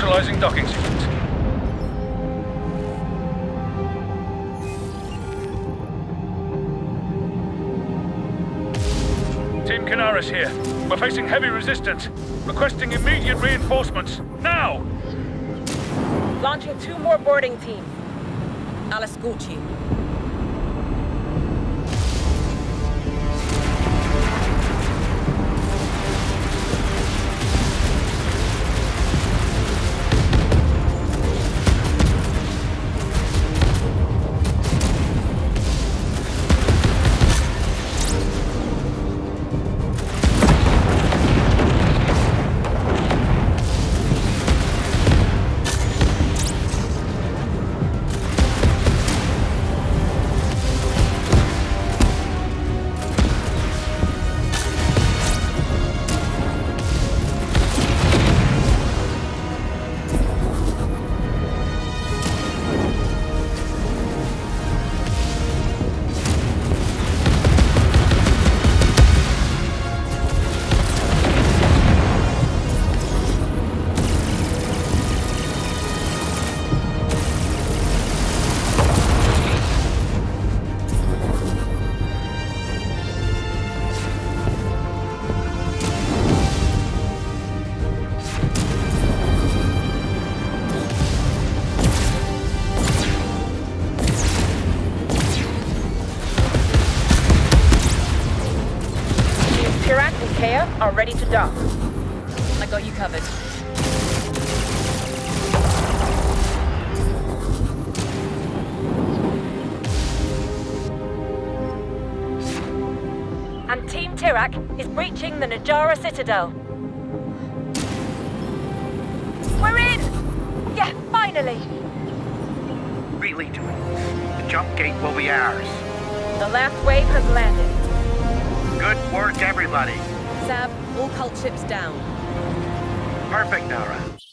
Initializing docking sequence. Team Canaris here. We're facing heavy resistance. Requesting immediate reinforcements. Now! Launching 2 more boarding teams. Alice Gucci. Are ready to dock. I got you covered. And Team Tirak is breaching the Najara Citadel. We're in! Yeah, finally! Really do it. The jump gate will be ours. The last wave has landed. Good work, everybody. Sab, all cult ships down. Perfect, Nara.